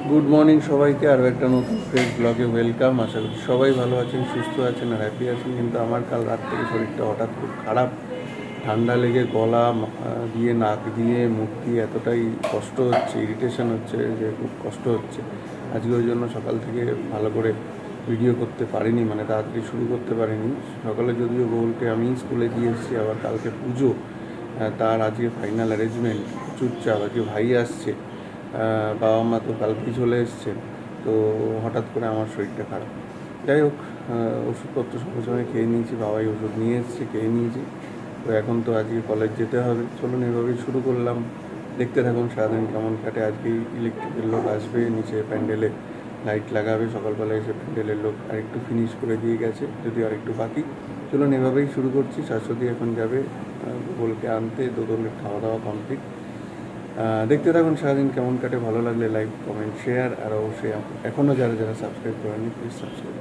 Good morning সবাইকে, আরও একটা নতুন ফ্রেশ ব্লগে ওয়েলকাম। আশা করি সবাই ভালো আছেন, সুস্থ আছেন আর হ্যাপি আছেন। কিন্তু আমার কাল রাত থেকে শরীরটা হঠাৎ খুব খারাপ, ঠান্ডা লেগে গলা দিয়ে, নাক দিয়ে, মুখ দিয়ে এতটাই কষ্ট হচ্ছে, ইরিটেশন হচ্ছে যে খুব কষ্ট হচ্ছে। আজকে ওই জন্য সকাল থেকে ভালো করে ভিডিও করতে পারিনি, মানে তাড়াতাড়ি শুরু করতে পারিনি। সকালে যদিও গোলকে আমি স্কুলে দিয়ে এসেছি, আবার কালকে পুজো, তার আজকে ফাইনাল অ্যারেঞ্জমেন্ট, চুপচাপ আজকে ভাই আসছে, বাবা মা তো কালকেই চলে এসছে। তো হঠাৎ করে আমার শরীরটা খারাপ। যাই হোক, ওষুধপত্র সঙ্গে সঙ্গে খেয়ে নিয়েছি, বাবাই ওষুধ নিয়ে এসছে, খেয়ে নিয়েছি। তো এখন তো আজকে কলেজ যেতে হবে। চলুন এভাবেই শুরু করলাম, দেখতে থাকুন সারাদিন কেমন কাটে। আজকেই ইলেকট্রিকের লোক আসবে, নিচে প্যান্ডেলে লাইট লাগাবে। সকালবেলা এসে প্যান্ডেলের লোক আরেকটু ফিনিশ করে দিয়ে গেছে, যদি আরেকটু বাকি। চলুন এভাবেই শুরু করছি। শাশ্বতী এখন যাবে গোলকে আনতে, দোদলের খাওয়া দাওয়া কমপ্লিট। দেখতে থাকুন সারাদিন কেমন কাটে। ভালো লাগলে লাইক, কমেন্ট, শেয়ার, আর অবশ্যই এখনও যারা যারা সাবস্ক্রাইব করেননি প্লিজ সাবস্ক্রাইব।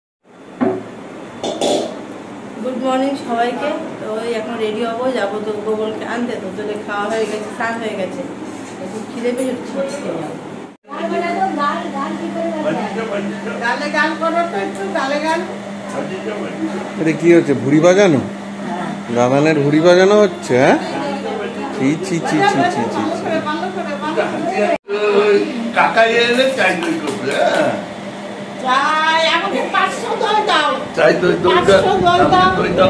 গুড মর্নিং সবাইকে। তো ওই এখন রেডি হবো, যাবো তো গোগলকে আনতে। তো তোদের খাওয়া হয়ে গেছে, স্নান হয়ে গেছে, একটু খিদে পেয়ে হচ্ছে। এটা কি হচ্ছে? ভুড়ি বাজানো, গাদানের ভুড়ি বাজানো হচ্ছে? হ্যাঁ, ছি ছি ছি ছি ছি ছি। টাকা এলে চাই দই করবে, চাই দই দই দাও।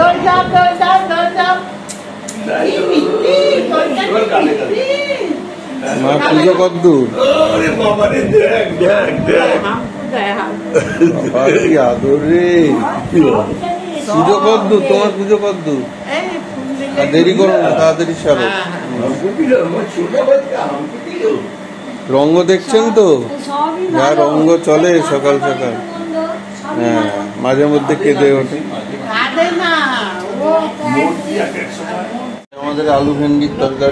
মা পুজো কদ্দূর? আদর রে, পুজো কদ্দূর? তোমার পুজো কদ্দূর? দেরি করো না, তাড়াতাড়ি সারো। রঙ্গ দেখছেন তো, যা রঙ্গ চলে সকাল সকাল। হ্যাঁ, মাঝে মধ্যে কেঁদে ওঠে। আমাদের আলু ভেন্ডির তরকারি।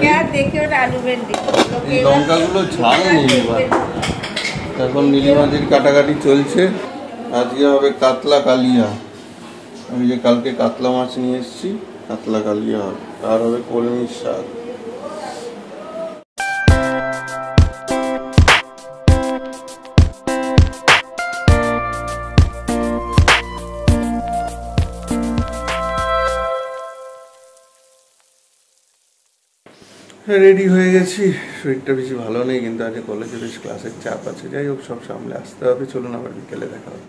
এই লঙ্কাগুলো ঝাল নেই, এখন নীলিমাদির কাটাকাটি চলছে। আজকে হবে কাতলা কালিয়া। আমি যে কালকে কাতলা মাছ নিয়ে এসেছি, কাতলা কালিয়া হবে। আর হবে কলমির শাক। রেডি হয়ে গেছি। শরীরটা বেশি ভালো নেই, কিন্তু আজকে কলেজে বেশ ক্লাসের চাপ আছে। যাই হোক, সব সামলে আসতে হবে। চলুন আবার বিকেলে দেখা হবে।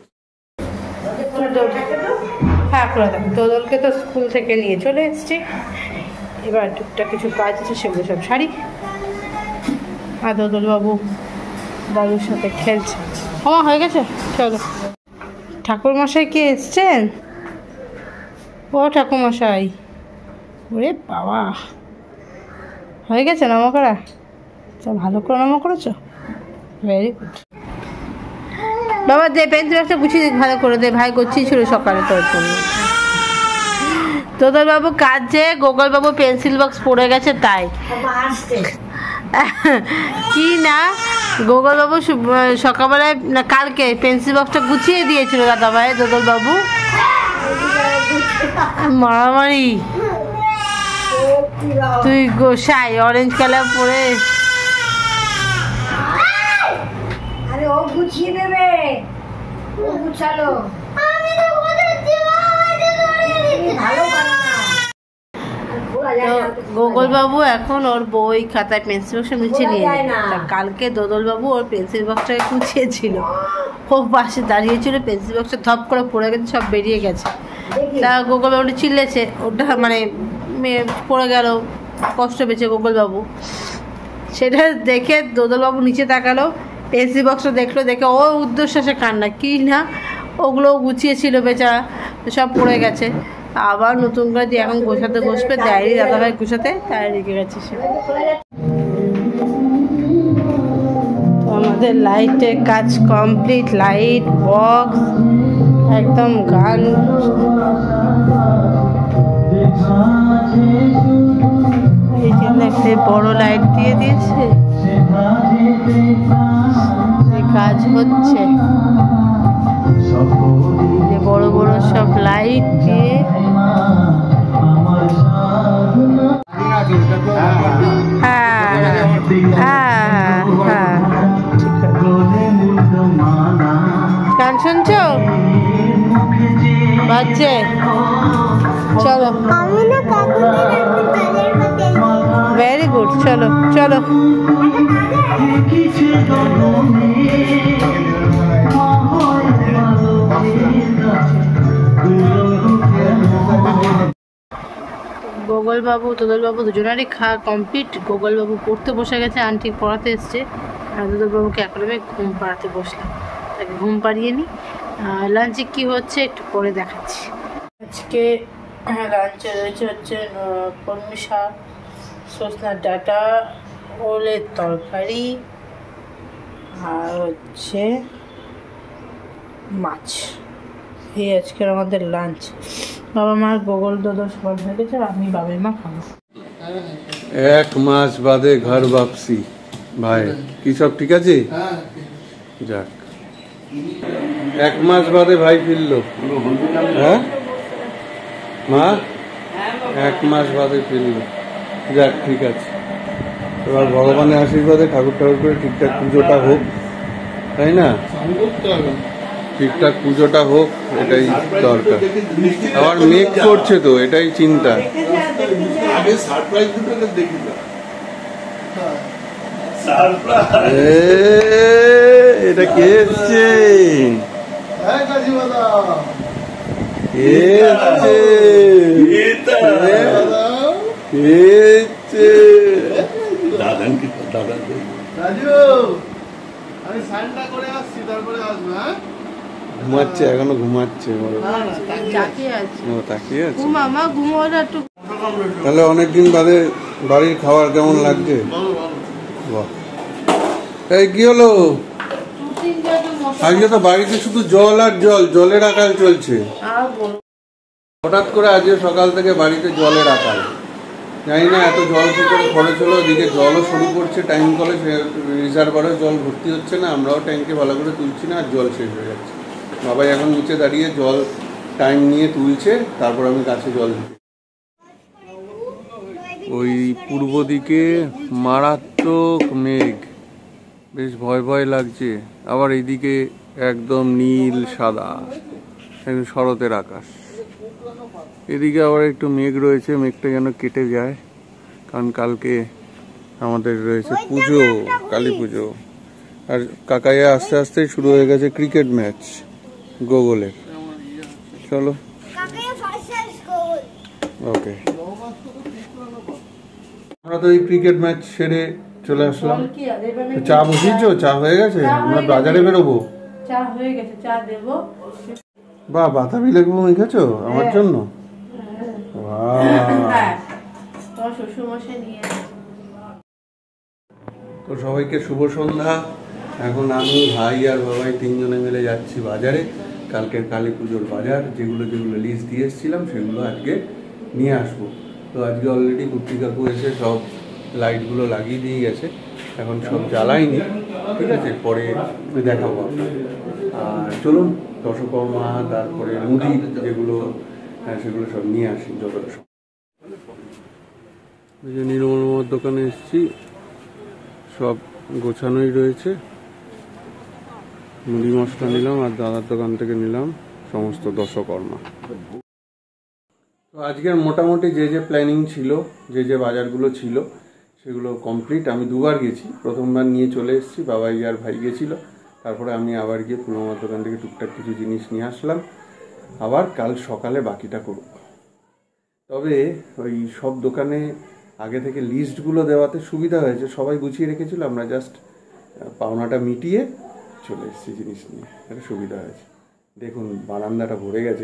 হ্যাঁ, করে দেবো। দোদলকে তো স্কুল থেকে নিয়ে চলে এসছি, এবার টুকটাক কিছু কাজ আছে, সেগুলো সব সারি। আর দোদলবাবু দাদুর সাথে খেলছে। আমার হয়ে গেছে, চলো। ঠাকুরমশাই কে এসছেন? ও ঠাকুরমশাই, ওরে বাবা, হয়ে গেছে নামা করা? ভালো করে নামা করেছো, ভেরি গুড। বাবা দে, পেন্সিল বক্সটা গুছিয়ে ভালো করে দে, ভাই করছিছিল সকালে তোর জন্য। তোদের বাবু কাজে, গোগল বাবু পেন্সিল বক্স পড়ে গেছে তাই। কি না, গোগল বাবু সকালবেলায় না কালকে পেন্সিল বক্সটা গুছিয়ে দিয়েছিল দাদা ভাই। দোদল বাবু মারামারি, তুই গোসাই অরেঞ্জ কালার পরে। আরে ও গুছিয়ে নেবে, ও গুছালো। গোগল বাবু এখন ওর বই খাতায় পেন্সিল বক্সটা গুছিয়ে নিয়ে যায়। কালকে দোদল বাবু ওর পেন্সিল বক্সটাকে গুছিয়েছিল, ও পাশে দাঁড়িয়েছিল, পেন্সিল বক্সটা ধপ করে পড়ে গেছে, সব বেরিয়ে গেছে। তা গোগল বাবুটা চিল্লেছে, ওটা মানে পড়ে গেল, কষ্ট পেয়েছে গোগল বাবু। সেটা দেখে দোদল বাবু নিচে তাকালো, পেন্সিল বক্সটা দেখলো, দেখে ও উদ্দেশ্যে কান্না। কি না, ওগুলো গুছিয়েছিল বেচারা, সব পড়ে গেছে। আবার নতুন করে দিয়ে এখন গোছাতে বসবে, ডায়েরি দাদাভাই গোছাতে, তাই রেখে গেছে সে। আমাদের লাইটের কাজ কমপ্লিট, লাইট বক্স একদম, গান এই জন্য একটা বড় লাইট দিয়ে দিয়েছে, কাজ হচ্ছে। বড় বড় সব লাইট দিয়ে হ্যাঁ হ্যাঁ হ্যাঁ, ঠিক আছে। শুনছো? বাজছে, চলো। ভেরি গুড, চলো চলো। গোগলবাবু দোদলবাবু দুজনেরই খাওয়া কমপ্লিট। গোগলবাবু পড়তে বসে গেছে, আন্টি পড়াতে এসছে, আর দোদলবাবুকে এখন আমি ঘুম পাড়াতে বসলাম। তাকে ঘুম পাড়িয়ে নিই। লাঞ্চে কী হচ্ছে একটু পরে দেখাচ্ছি। আজকে লাঞ্চে রয়েছে কলমি শাক, সজনার ডাঁটা, ওলের তরকারি, আর হচ্ছে মাছ। এই আজকের আমাদের লাঞ্চ। বাবা মা গোগল দোদল সবার হয়ে গেছে, আর আমি বাবার মা খাবো। 1 মাস বাদে ঘর বাপসি। ভাই কি সব ঠিক আছে? যাক, 1 মাস বাদে ভাই ফিরলো। হ্যাঁ মা, 1 মাস বাদে ফিরলো। যাক, ঠিক আছে। এবার ভগবানের আশীর্বাদে ঠাকুর করে ঠিকঠাক পুজোটা হোক, তাই না? ঠিকঠাক পুজোটা হোক, এটাই দরকার। আবার মেক করছে তো, এটাই চিন্তা। এটা কে এসছে? ঘুমাচ্ছে এখনো, ঘুমাচ্ছে। তাকিয়ে আছে। তাহলে অনেকদিন বাদে বাড়ির খাবার কেমন লাগছে? এই কি হলো? আজকে তো বাড়িতে শুধু জল আর জল, জলের আকাল চলছে। হঠাৎ করে আজকে সকাল থেকে বাড়িতে জলের আকাল, জানি না এত জল কি করে খরচ হলো। ওদিকে জলও শুরু করছে, টাইম কলে রিজার্ভারে জল ভর্তি হচ্ছে না, আমরাও ট্যাঙ্কে ভালো করে তুলছি না, আর জল শেষ হয়ে যাচ্ছে। বাবাই এখন নিচে দাঁড়িয়ে জল টাইম নিয়ে তুলছে, তারপর আমি গাছে জল দিই। ওই পূর্ব দিকে মারাত্মক মেঘ, বেশ ভয় ভয় লাগছে। আবার এইদিকে একদম নীল সাদা, একদম শরতের আকাশ। এদিকে আবার একটু মেঘ রয়েছে, মেঘটা যেন কেটে যায়, কারণ কালকে আমাদের রয়েছে পুজো, কালী পুজো। আর কাকাইয়া আস্তে আস্তে শুরু হয়ে গেছে ক্রিকেট ম্যাচ গোগলের। চলো, ওকে। আমরা তো এই ক্রিকেট ম্যাচ সেরে চলে আসলাম। চা বসিয়েছো? চা হয়ে গেছে? আমরা বাজারে বেরোবো। চা হয়ে গেছে, চা দেবো। বাহ, বাতাবি লেবু মেখেছো আমার জন্য? তো সবাইকে শুভ সন্ধ্যা। এখন আমি, ভাই আর বাবাই তিনজনে মিলে যাচ্ছি বাজারে। কালকের কালী পুজোর বাজার, যেগুলো লিস্ট দিয়ে এসেছিলাম সেগুলো আজকে নিয়ে আসবো। তো আজকে অলরেডি কুর্তি কাকু এসে সব লাইটগুলো লাগিয়ে দিয়ে গেছে, এখন সব জ্বালাইনি, ঠিক আছে, পরে দেখাবো আপনার। আর চলুন দশকর্মা, তারপরে মুদি যেগুলো, সেগুলো সব নিয়ে আসি যতটা সব। ওই যে নির্মল মামার দোকানে এসেছি, সব গোছানোই রয়েছে। মুদি মশলা নিলাম, আর দাদার দোকান থেকে নিলাম সমস্ত দশকর্মা। তো আজকের মোটামুটি যে প্ল্যানিং ছিল, যে বাজারগুলো ছিল সেগুলো কমপ্লিট। আমি দুবার গেছি, প্রথমবার নিয়ে চলে এসেছি, বাবাই আর ভাই গেছিল, তারপরে আমি আবার গিয়ে পুরোমার দোকান থেকে টুকটাক কিছু জিনিস নিয়ে আসলাম। আবার কাল সকালে বাকিটা করব। তবে ওই সব দোকানে আগে থেকে লিস্টগুলো দেওয়াতে সুবিধা হয়েছে, সবাই গুছিয়ে রেখেছিল, আমরা জাস্ট পাওনাটা মিটিয়ে চলে এসেছি জিনিস নিয়ে, এটা সুবিধা হয়েছে। দেখুন বারান্দাটা ভরে গেছে।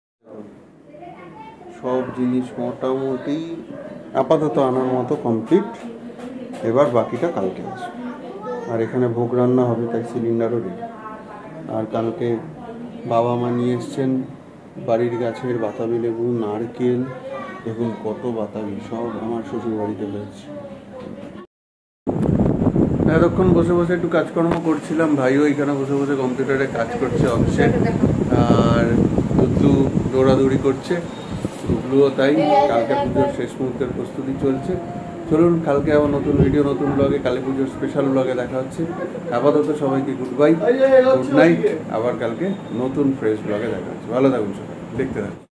সব জিনিস মোটামুটি আপাতত আনার মতো কমপ্লিট, এবার বাকিটা কালকে আসবে। আর এখানে ভোগ রান্না হবে, তাই সিলিন্ডারও রেডি। আর কালকে বাবা মা নিয়ে এসছেন বাড়ির গাছের বাতাবি লেবু, নারকেল, দেখুন কত বাতাবি, সব আমার শ্বশুর বাড়িতে হয়েছে। এতক্ষণ বসে বসে একটু কাজকর্ম করছিলাম, ভাইও এখানে বসে বসে কম্পিউটারে কাজ করছে অফিসে, আর দুধলু দৌড়াদৌড়ি করছে, দুধলুও তাই। কালকে পুজোর শেষ মুহূর্তের প্রস্তুতি চলছে। চলুন কালকে আবার নতুন ভিডিও নতুন ব্লগে কালী পুজোর স্পেশাল ব্লগে দেখা হচ্ছে। আপাতত সবাইকে গুড বাই, গুড নাইট। আবার কালকে নতুন ফ্রেশ ব্লগে দেখা হচ্ছে। ভালো থাকুন সবাই, দেখতে থাকুন।